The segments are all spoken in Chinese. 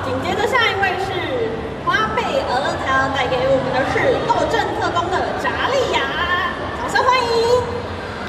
紧接着下一位是花贝儿，他要带给我们的是斗阵特工的查莉亚，掌声欢迎！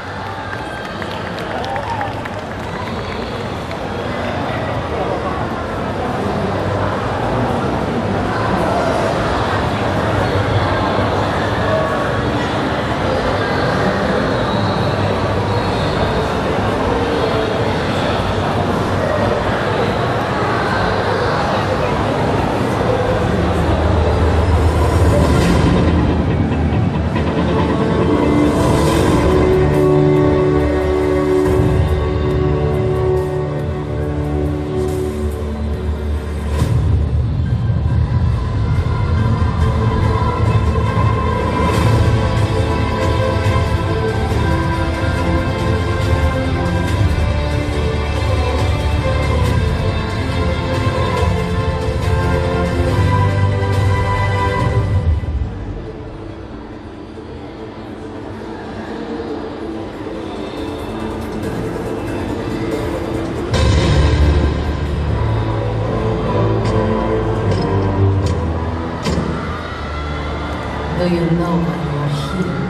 Do you know why you are here?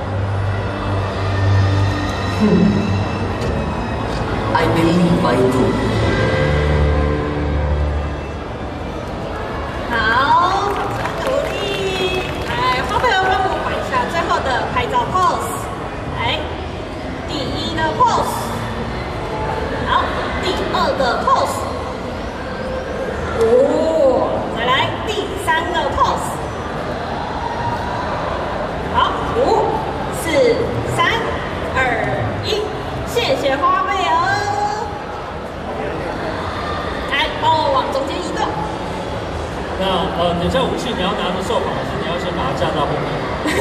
I believe I do. 好，掌声鼓励！来，花贝儿帮我摆一下最后的拍照 pose。来，第一个 pose， 好，第二个 pose， 哦，再来第三个 pose。好，5、4、3、2、1，谢谢花贝儿。来，帮我往中间移动。 那等下武器你要拿着手把，还是你要先把它架到后面？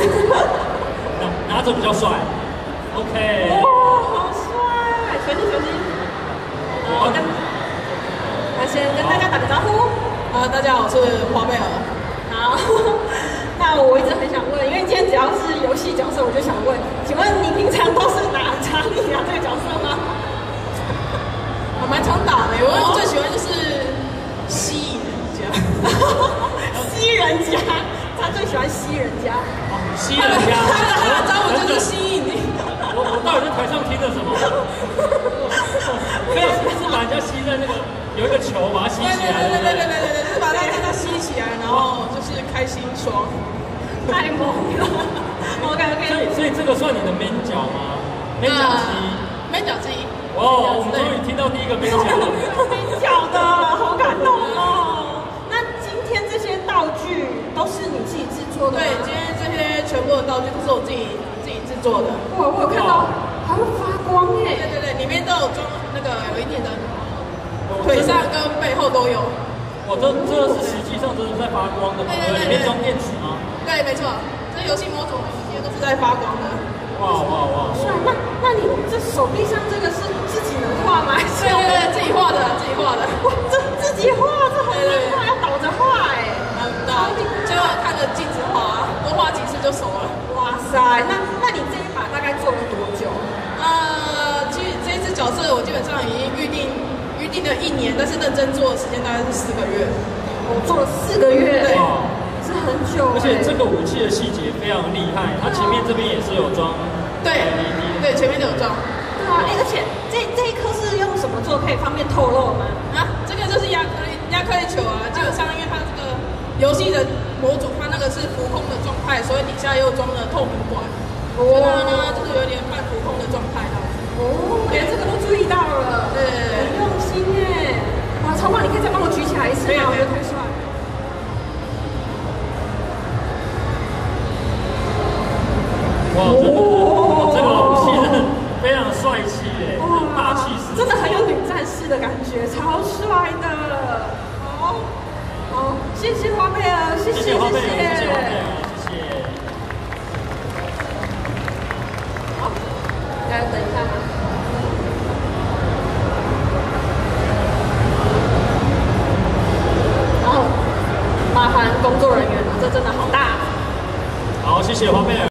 拿着比较帅。OK。 哇，好帅！小心小心。那先跟大家打个招呼。 大家好，我是花贝儿。 好。那我一直很想问，因为今天只要是游戏角色，我就想问，请问你平常都是打查莉亚这个角色吗？ 我蛮常打的，我最喜欢就是吸引人家， 吸人家，他最喜欢吸人家， 吸人家， 他的招我就是吸引你。 我到底在台上听了什么？没有，是把人家吸在那个有一个球把它吸起来， 对，就是把它吸起来，然后就是开心爽。 太猛了。OK。 所以这个算你的 main 角吗？main 角之一。 main 角之一。 哦，我们终于听到第一个 main 角了。 main 角的，好感动哦。那今天这些道具都是你自己制作的吗？ 对，今天这些全部的道具都是我自己制作的。 我有看到，还会发光耶。 对，里面都有装那个 LED 灯，腿上跟背后都有。 这实际上都是在发光的嘛？对，里面装电池吗？ 对，没错，这游戏模组这些都是在发光的。 哇！ 帅，那你这手臂上这个是自己能画吗？ 对，自己画的。 哇，这自己画，这好难画，要倒着画哎。 就看着镜子画，多画几次就熟了。 哇塞，那你这一把大概做了多久？ 其实这一只角色我基本上已经预定了1年，但是认真做的时间大概是4个月。 我做了4个月， 对， 是很久。 而且这个武器的细节非常厉害，它前面这边也是有装 LED。 对，前面都有装。 对啊，而且这一颗是用什么做？可以方便透露吗？ 这个就是亚克力球啊，基本上因为它这个游戏的模组，它那个是浮空的状态，所以底下又装了透明管，所以它呢就是有点半浮空的状态的。 连这个都注意到了， 对， 很用心耶！哇，超棒！你可以再帮我举起来一次吗？我觉得太帅。 哇，这个武器真的非常帅气耶，霸气十足， 真的很有女战士的感觉，超帅的。好，谢谢花贝儿，谢谢花贝儿，谢谢。好，大家等一下吗？然后麻烦工作人员了，这真的好大。 好，谢谢花贝儿。